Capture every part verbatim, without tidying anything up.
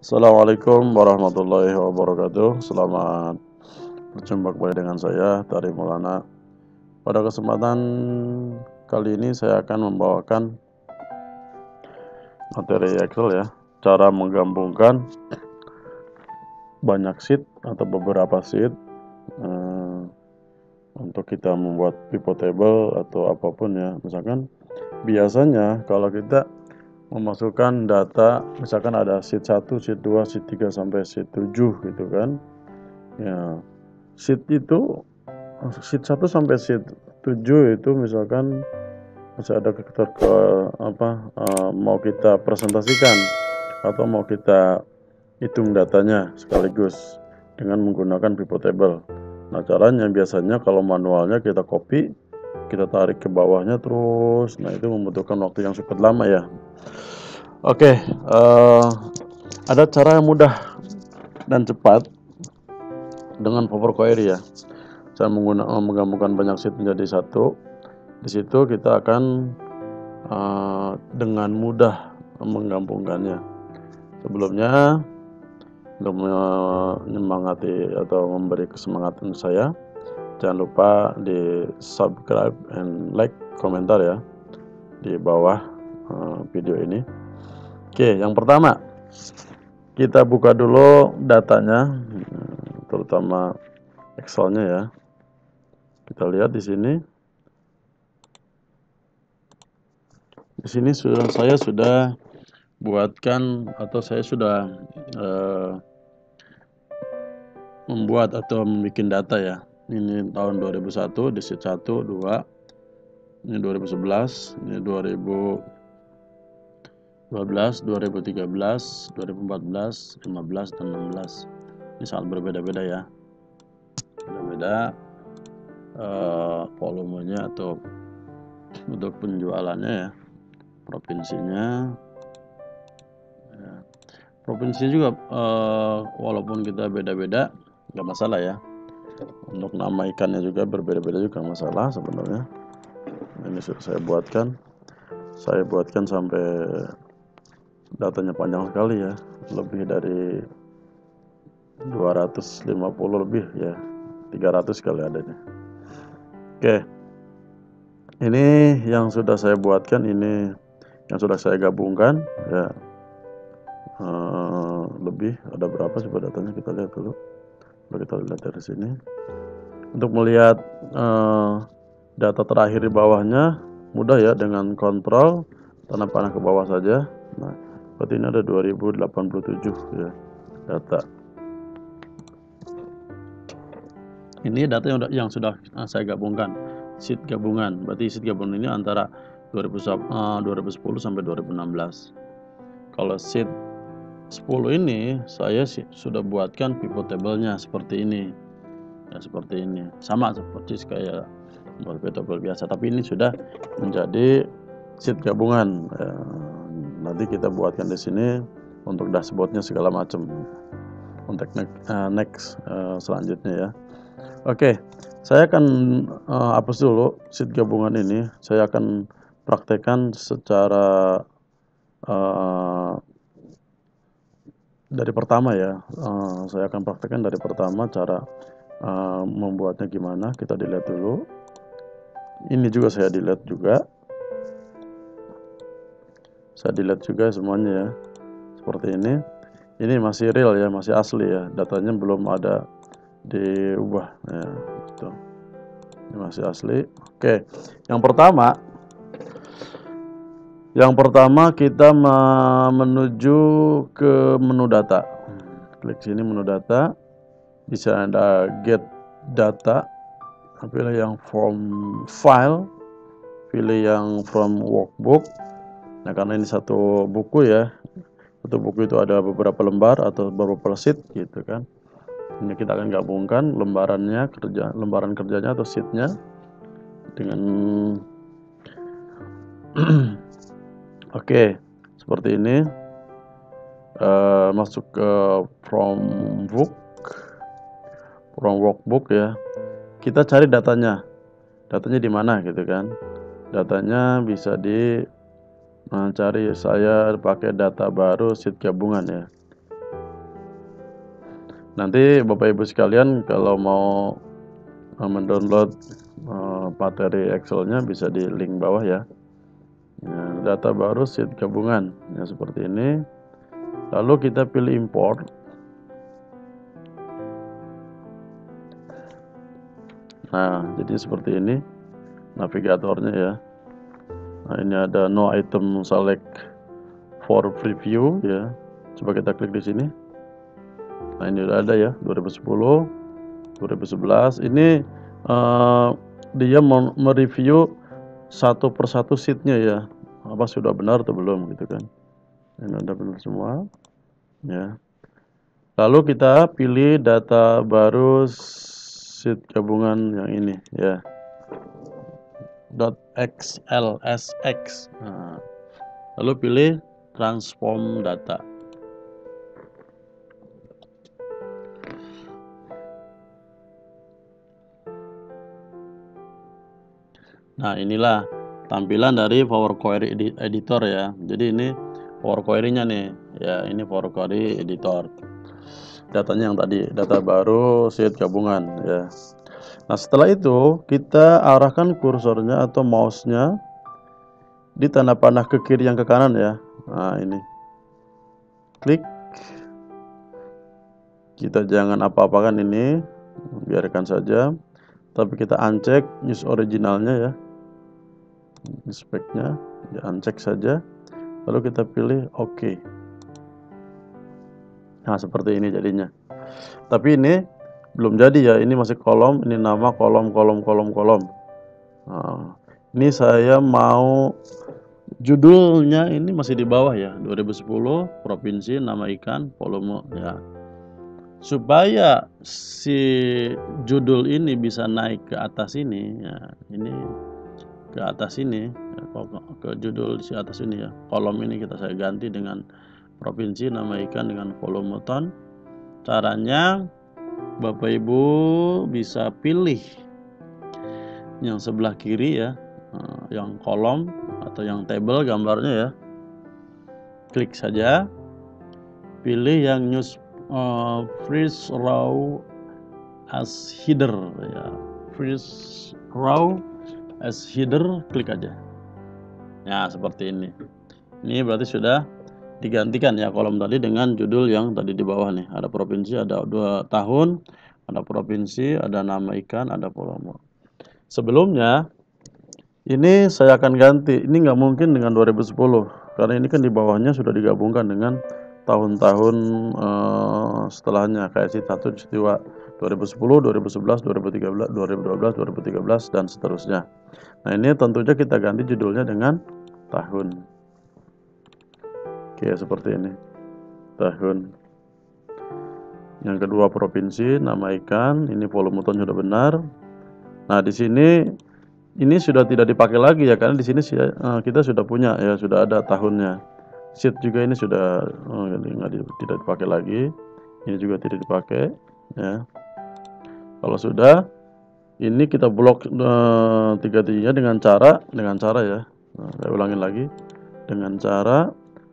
Assalamualaikum warahmatullahi wabarakatuh. Selamat berjumpa kembali dengan saya Tari Maulana. Pada kesempatan kali ini saya akan membawakan materi Excel ya, cara menggabungkan banyak sheet atau beberapa sheet eh, untuk kita membuat pivot table atau apapun ya. Misalkan biasanya kalau kita memasukkan data, misalkan ada sheet satu, sheet dua, sheet tiga sampai sheet tujuh gitu kan. Ya, sheet itu sheet satu sampai sheet tujuh itu misalkan masih ada ke, ke apa uh, mau kita presentasikan atau mau kita hitung datanya sekaligus dengan menggunakan pivot table. Nah, caranya biasanya kalau manualnya kita copy, kita tarik ke bawahnya terus. Nah, itu membutuhkan waktu yang cukup lama ya. Oke, uh, ada cara yang mudah dan cepat dengan Power Query ya. Saya menggunakan menggabungkan banyak sheet menjadi satu. Di situ kita akan uh, dengan mudah menggabungkannya. Sebelumnya, untuk menyemangati atau memberi kesemangatan saya, jangan lupa di subscribe and like, komentar ya di bawah uh, video ini. Oke, yang pertama kita buka dulu datanya, terutama Excelnya ya. Kita lihat di sini. Di sini sudah saya sudah buatkan atau saya sudah uh, membuat atau membuat data ya. Ini tahun dua ribu satu di sheet satu, dua. Ini dua ribu sebelas, ini dua ribu dua belas, dua ribu tiga belas, dua ribu empat belas, lima belas dan enam belas. Ini sangat berbeda-beda ya. Beda-beda uh, volumenya atau untuk penjualannya ya. Provinsinya ya. Provinsi juga uh, walaupun kita beda-beda nggak masalah ya. Untuk nama ikannya juga berbeda-beda juga nggak masalah sebenarnya. Ini sudah saya buatkan. Saya buatkan sampai datanya panjang sekali ya, lebih dari dua ratus lima puluh lebih ya, tiga ratus kali adanya. Oke, ini yang sudah saya buatkan, ini yang sudah saya gabungkan ya. Uh, lebih ada berapa coba datanya kita lihat dulu. Coba kita lihat dari sini untuk melihat uh, data terakhir di bawahnya mudah ya, dengan kontrol tanda panah ke bawah saja. Nah, berarti ini ada dua ribu delapan puluh tujuh ya data. Ini data yang, yang sudah saya gabungkan, sheet gabungan. Berarti sheet gabungan ini antara dua ribu sepuluh sampai dua ribu enam belas. Kalau sheet sepuluh ini saya sudah buatkan pivot table-nya seperti ini. Ya, seperti ini. Sama seperti kayak pivot table biasa, tapi ini sudah menjadi sheet gabungan. Ya, nanti kita buatkan di sini untuk dashboardnya segala macam. Untuk next, uh, next uh, selanjutnya ya. Oke, saya akan uh, hapus dulu sheet gabungan ini. Saya akan praktekkan secara uh, dari pertama ya. Uh, saya akan praktekkan dari pertama cara uh, membuatnya gimana. Kita delete dulu. Ini juga saya delete juga. Saya delete juga semuanya ya. Seperti ini. Ini masih real ya, masih asli ya. Datanya belum ada diubah ya, gitu. Ini masih asli. Oke, yang pertama yang pertama kita menuju ke menu data. Klik sini menu data, bisa ada get data, pilih yang from file, pilih yang from workbook. Nah, karena ini satu buku ya, satu buku itu ada beberapa lembar atau beberapa sheet gitu kan. Ini kita akan gabungkan lembarannya, kerja lembaran kerjanya atau sheetnya dengan oke, seperti ini. Uh, masuk ke from book, from workbook ya. Kita cari datanya, datanya di mana gitu kan? Datanya bisa di nah, cari, saya pakai data baru sheet gabungan ya. Nanti Bapak Ibu sekalian kalau mau uh, mendownload uh, materi Excel-nya bisa di link bawah ya. Nah, data baru sheet gabungan ya seperti ini. Lalu kita pilih import. Nah, jadi seperti ini navigatornya ya. Nah, ini ada no item select for preview ya. Coba kita klik di sini. Nah, ini udah ada ya, dua ribu sepuluh, dua ribu sebelas. Ini uh, dia mereview satu persatu sheetnya ya. Apa sudah benar atau belum gitu kan. Ini ada benar semua ya. Lalu kita pilih data baru sheet gabungan yang ini ya. .xlsx. Nah, lalu pilih transform data. Nah, inilah tampilan dari Power Query Editor ya. Jadi ini Power Query-nya nih. Ya, ini Power Query Editor. Datanya yang tadi, data baru sheet gabungan ya. Nah, setelah itu kita arahkan kursornya atau mouse-nya di tanda panah ke kiri yang ke kanan ya. Nah, ini. Klik. Kita jangan apa-apakan ini, biarkan saja. Tapi kita uncheck use originalnya ya. Inspect-nya, ya uncheck saja. Lalu kita pilih OK. Nah, seperti ini jadinya. Tapi ini belum jadi ya, ini masih kolom, ini nama kolom, kolom, kolom, kolom. Nah, ini saya mau judulnya ini masih di bawah ya, dua ribu sepuluh, provinsi, nama ikan, volume ya. Supaya si judul ini bisa naik ke atas ini, ya, ini ke atas ini, ya, ke judul si atas ini ya. Kolom ini kita saya ganti dengan provinsi, nama ikan dengan volume ton. Caranya Bapak Ibu bisa pilih yang sebelah kiri ya, yang kolom atau yang table gambarnya ya. Klik saja, pilih yang news uh, freeze row as header ya, freeze row as header, klik aja. Ya, seperti ini. Ini berarti sudah digantikan ya kolom tadi dengan judul yang tadi di bawah nih. Ada provinsi, ada dua tahun, ada provinsi, ada nama ikan, ada volume. Sebelumnya ini saya akan ganti. Ini nggak mungkin dengan dua ribu sepuluh karena ini kan di bawahnya sudah digabungkan dengan tahun-tahun uh, setelahnya kayak si satu istiwa dua ribu sepuluh, dua ribu sebelas, dua ribu tiga belas, dua ribu dua belas, dua ribu tiga belas dan seterusnya. Nah, ini tentunya kita ganti judulnya dengan tahun. Oke, seperti ini. Tahun. Yang kedua provinsi, nama ikan, ini volume ton sudah benar. Nah, di sini ini sudah tidak dipakai lagi ya karena di sini kita sudah punya ya, sudah ada tahunnya. Sheet juga ini sudah oh, ini tidak dipakai lagi. Ini juga tidak dipakai ya. Kalau sudah ini kita blok uh, tiga-tiganya dengan cara dengan cara ya. Nah, saya ulangin lagi dengan cara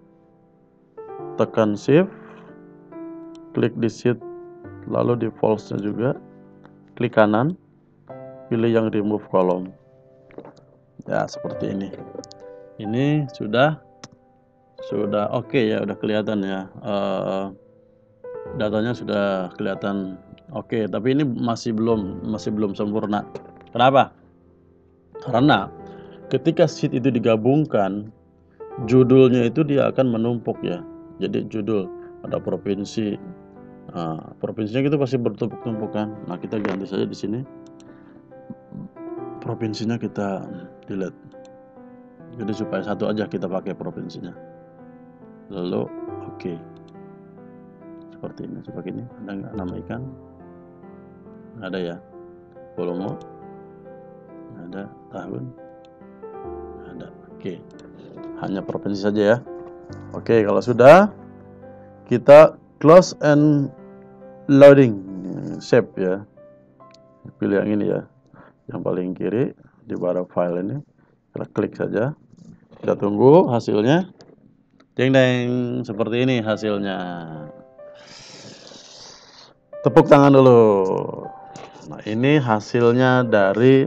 tekan shift, klik di sheet, lalu di false-nya juga, klik kanan, pilih yang remove column. Ya, seperti ini. Ini sudah sudah oke okay ya, udah kelihatan ya. Uh, datanya sudah kelihatan oke, okay, tapi ini masih belum masih belum sempurna. Kenapa? Karena ketika sheet itu digabungkan, judulnya itu dia akan menumpuk ya. Jadi judul ada provinsi, nah, provinsinya itu pasti bertumpuk-tumpuk kan. Nah, kita ganti saja di sini. Provinsinya kita delete. Jadi supaya satu aja kita pakai provinsinya. Lalu oke. Okay. Seperti ini, seperti ini. Ada nggak nama ikan? Ada ya. Volume. Ada tahun. Ada. Oke. Okay. Hanya provinsi saja ya. Oke, kalau sudah kita close and loading save ya. Pilih yang ini ya, yang paling kiri di barang file ini. Kita klik saja. Kita tunggu hasilnya. Deng deng, seperti ini hasilnya. Tepuk tangan dulu. Nah, ini hasilnya dari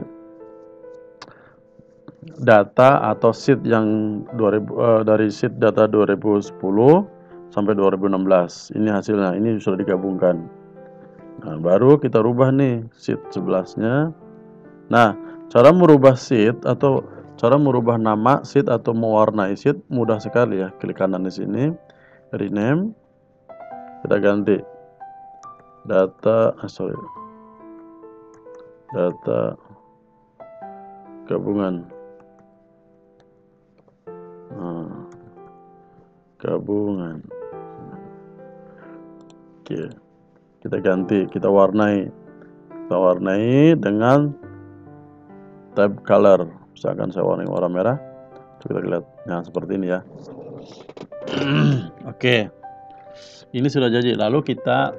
data atau sheet yang dua ribu, uh, dari sheet data dua ribu sepuluh sampai dua ribu enam belas. Ini hasilnya, ini sudah digabungkan. Nah, baru kita rubah nih sheet sebelasnya. Nah, cara merubah sheet atau cara merubah nama sheet atau mewarnai sheet mudah sekali ya. Klik kanan di sini, rename, kita ganti data, ah, sorry, data gabungan. Nah, gabungan. Oke, kita ganti, kita warnai, kita warnai dengan tab color. Misalkan saya warnai warna merah, kita lihat, nah seperti ini ya. Oke, ini sudah jadi. Lalu kita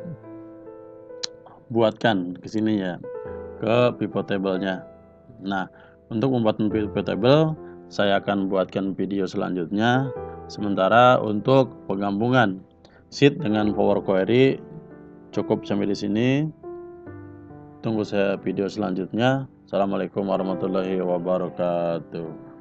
buatkan ke sini ya, ke pivot table-nya. Nah, untuk membuat pivot table, saya akan buatkan video selanjutnya. Sementara untuk penggabungan sheet dengan Power Query cukup sampai di sini. Tunggu saya video selanjutnya. Assalamualaikum warahmatullahi wabarakatuh.